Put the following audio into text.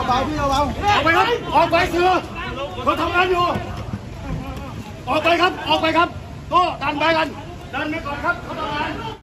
เบาพี่เบาออกไปครับออกไปสื่อเขาทำงานอยู่ออกไปครับก็ดันไปกันดันไปก่อนครับเขาทำงาน